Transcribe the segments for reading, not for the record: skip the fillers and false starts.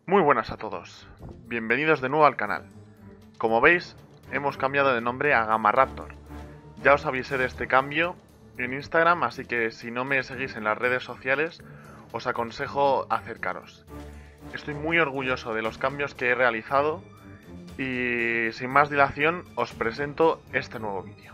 Muy buenas a todos, bienvenidos de nuevo al canal. Como veis, hemos cambiado de nombre a Gamaraptor. Ya os avisé de este cambio en Instagram, así que si no me seguís en las redes sociales, os aconsejo acercaros. Estoy muy orgulloso de los cambios que he realizado y sin más dilación os presento este nuevo vídeo.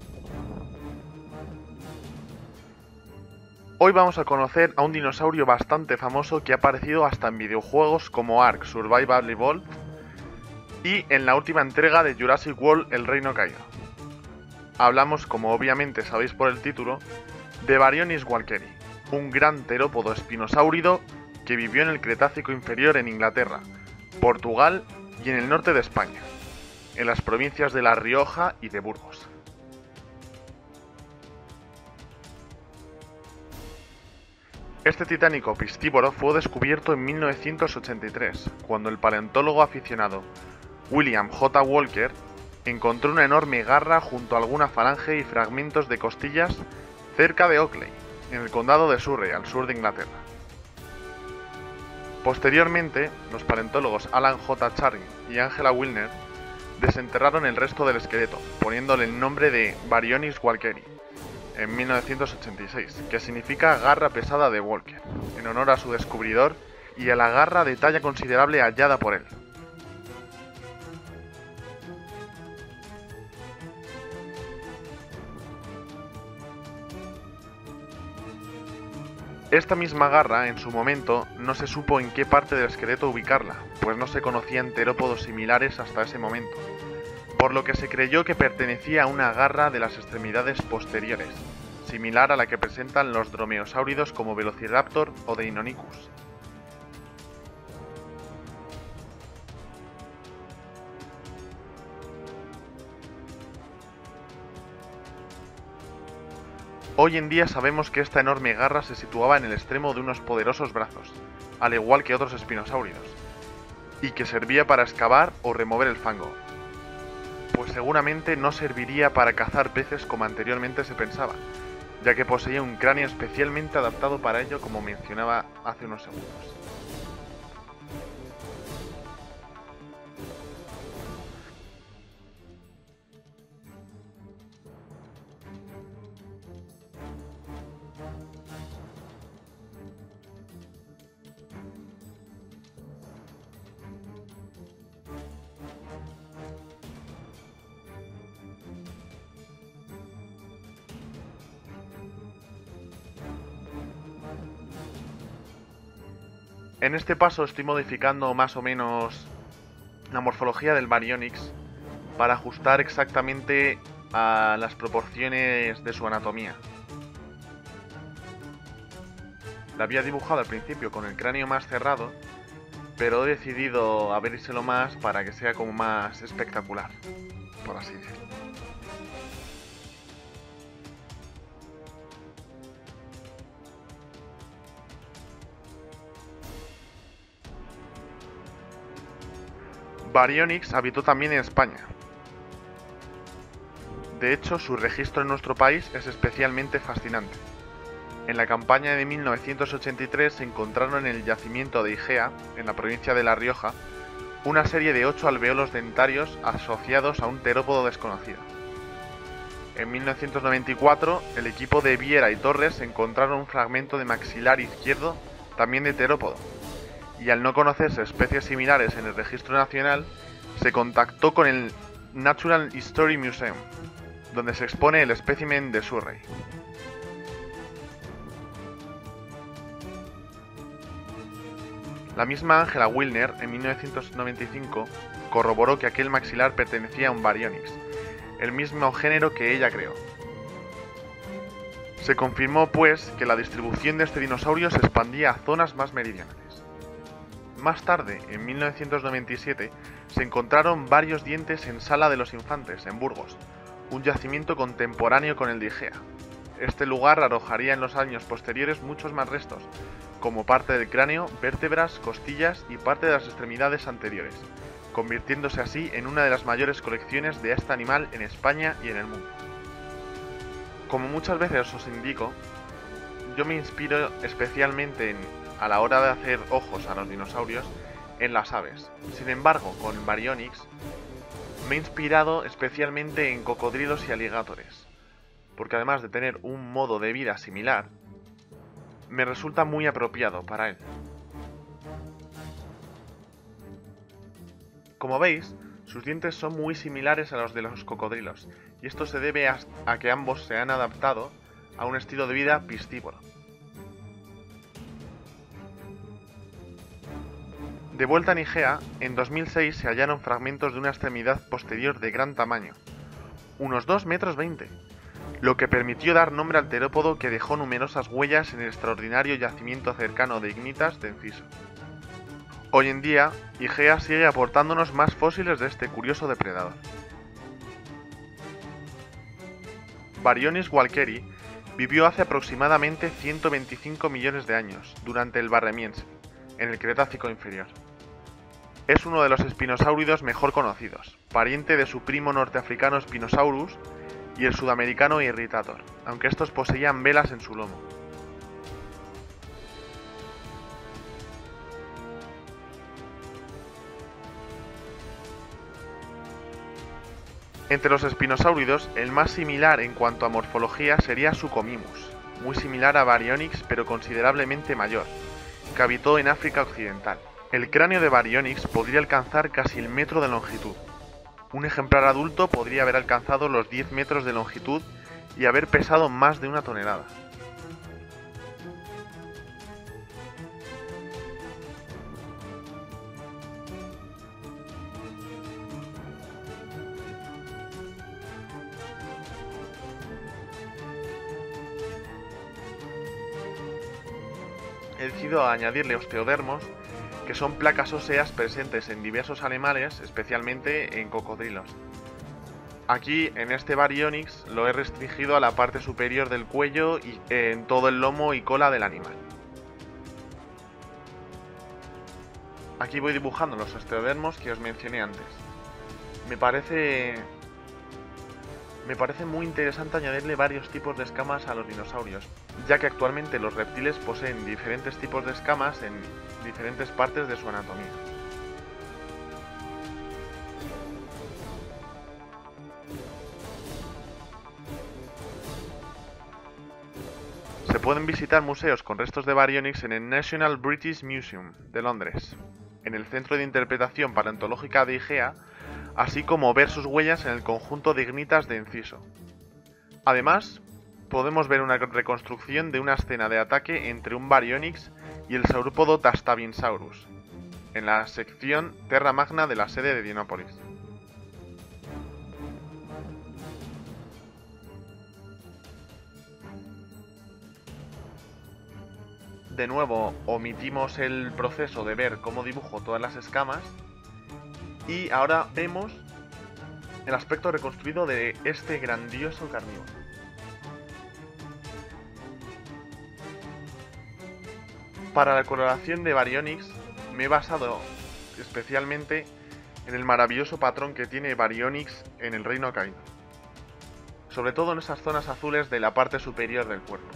Hoy vamos a conocer a un dinosaurio bastante famoso que ha aparecido hasta en videojuegos como Ark Survival Evolved y en la última entrega de Jurassic World El Reino Caído. Hablamos, como obviamente sabéis por el título, de Baryonyx walkeri, un gran terópodo espinosáurido que vivió en el Cretácico inferior en Inglaterra, Portugal y en el norte de España, en las provincias de La Rioja y de Burgos. Este titánico piscívoro fue descubierto en 1983, cuando el paleontólogo aficionado William J. Walker encontró una enorme garra junto a alguna falange y fragmentos de costillas cerca de Oakley, en el condado de Surrey, al sur de Inglaterra. Posteriormente, los paleontólogos Alan J. Charing y Angela Wilner desenterraron el resto del esqueleto, poniéndole el nombre de Baryonyx walkeri, en 1986, que significa garra pesada de Walker, en honor a su descubridor y a la garra de talla considerable hallada por él. Esta misma garra, en su momento, no se supo en qué parte del esqueleto ubicarla, pues no se conocían terópodos similares hasta ese momento, por lo que se creyó que pertenecía a una garra de las extremidades posteriores, similar a la que presentan los dromeosáuridos como Velociraptor o Deinonychus. Hoy en día sabemos que esta enorme garra se situaba en el extremo de unos poderosos brazos, al igual que otros espinosáuridos, y que servía para excavar o remover el fango, pues seguramente no serviría para cazar peces como anteriormente se pensaba, ya que poseía un cráneo especialmente adaptado para ello, como mencionaba hace unos segundos. En este paso estoy modificando más o menos la morfología del Baryonyx para ajustar exactamente a las proporciones de su anatomía. La había dibujado al principio con el cráneo más cerrado, pero he decidido abrírselo más para que sea como más espectacular, por así decirlo. Baryonyx habitó también en España. De hecho, su registro en nuestro país es especialmente fascinante. En la campaña de 1983 se encontraron en el yacimiento de Igea, en la provincia de La Rioja, una serie de 8 alvéolos dentarios asociados a un terópodo desconocido. En 1994, el equipo de Viera y Torres encontraron un fragmento de maxilar izquierdo, también de terópodo, y al no conocerse especies similares en el registro nacional, se contactó con el Natural History Museum, donde se expone el espécimen de Surrey. La misma Angela Wilner, en 1995, corroboró que aquel maxilar pertenecía a un Baryonyx, el mismo género que ella creó. Se confirmó, pues, que la distribución de este dinosaurio se expandía a zonas más meridionales. Más tarde, en 1997, se encontraron varios dientes en Sala de los Infantes, en Burgos, un yacimiento contemporáneo con el de Igea. Este lugar arrojaría en los años posteriores muchos más restos, como parte del cráneo, vértebras, costillas y parte de las extremidades anteriores, convirtiéndose así en una de las mayores colecciones de este animal en España y en el mundo. Como muchas veces os indico, yo me inspiro especialmente a la hora de hacer ojos a los dinosaurios en las aves. Sin embargo, con Baryonyx me he inspirado especialmente en cocodrilos y aligatores, porque además de tener un modo de vida similar, me resulta muy apropiado para él. Como veis, sus dientes son muy similares a los de los cocodrilos, y esto se debe a que ambos se han adaptado a un estilo de vida piscívoro. De vuelta en Igea, en 2006 se hallaron fragmentos de una extremidad posterior de gran tamaño, unos 2,20 metros, lo que permitió dar nombre al terópodo que dejó numerosas huellas en el extraordinario yacimiento cercano de Ignitas de Enciso. Hoy en día, Igea sigue aportándonos más fósiles de este curioso depredador. Baryonyx walkeri vivió hace aproximadamente 125 millones de años, durante el Barremiense, en el Cretácico inferior. Es uno de los espinosáuridos mejor conocidos, pariente de su primo norteafricano Spinosaurus y el sudamericano Irritator, aunque estos poseían velas en su lomo. Entre los espinosáuridos, el más similar en cuanto a morfología sería Suchomimus, muy similar a Baryonyx pero considerablemente mayor, que habitó en África Occidental. El cráneo de Baryonyx podría alcanzar casi el metro de longitud. Un ejemplar adulto podría haber alcanzado los 10 metros de longitud y haber pesado más de 1 tonelada. He decidido añadirle osteodermos, que son placas óseas presentes en diversos animales, especialmente en cocodrilos. Aquí, en este Baryonyx, lo he restringido a la parte superior del cuello y en todo el lomo y cola del animal. Aquí voy dibujando los osteodermos que os mencioné antes. Me parece muy interesante añadirle varios tipos de escamas a los dinosaurios, ya que actualmente los reptiles poseen diferentes tipos de escamas en diferentes partes de su anatomía. Se pueden visitar museos con restos de Baryonyx en el National British Museum de Londres, en el Centro de Interpretación Paleontológica de Igea, así como ver sus huellas en el conjunto de Ignitas de Enciso. Además, podemos ver una reconstrucción de una escena de ataque entre un Baryonyx y el saurópodo Tastavinsaurus, en la sección Terra Magna de la sede de Dinópolis. De nuevo, omitimos el proceso de ver cómo dibujo todas las escamas y ahora vemos el aspecto reconstruido de este grandioso carnívoro. Para la coloración de Baryonyx me he basado especialmente en el maravilloso patrón que tiene Baryonyx en el reino caído, sobre todo en esas zonas azules de la parte superior del cuerpo.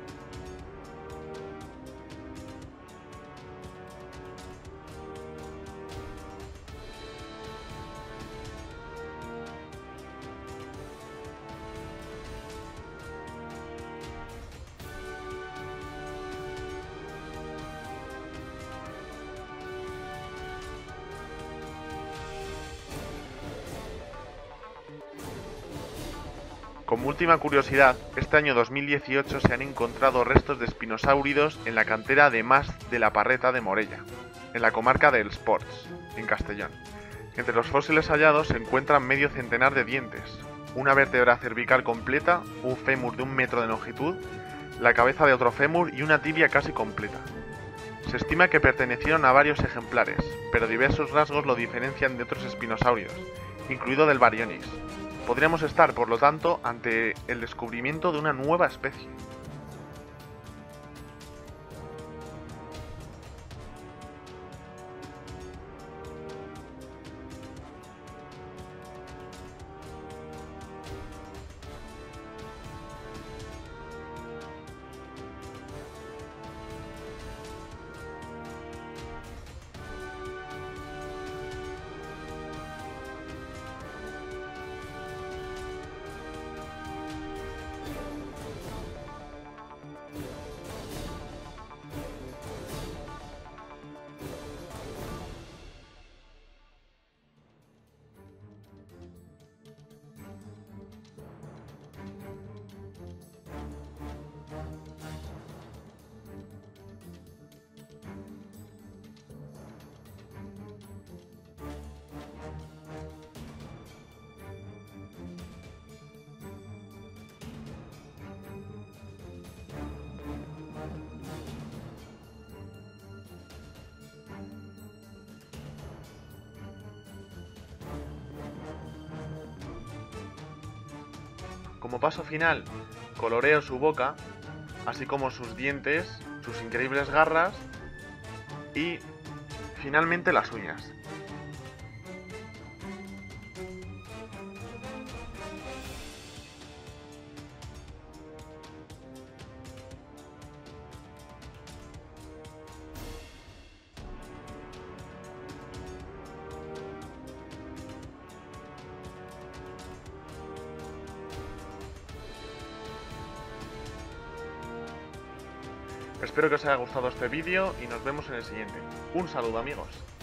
Como última curiosidad, este año 2018 se han encontrado restos de espinosáuridos en la cantera de Mas de la Parreta de Morella, en la comarca de Els Ports, en Castellón. Entre los fósiles hallados se encuentran medio centenar de dientes, una vértebra cervical completa, un fémur de 1 metro de longitud, la cabeza de otro fémur y una tibia casi completa. Se estima que pertenecieron a varios ejemplares, pero diversos rasgos lo diferencian de otros espinosáuridos, incluido del Baryonyx. Podríamos estar, por lo tanto, ante el descubrimiento de una nueva especie. Como paso final, coloreo su boca, así como sus dientes, sus increíbles garras y finalmente las uñas. Espero que os haya gustado este vídeo y nos vemos en el siguiente. Un saludo, amigos.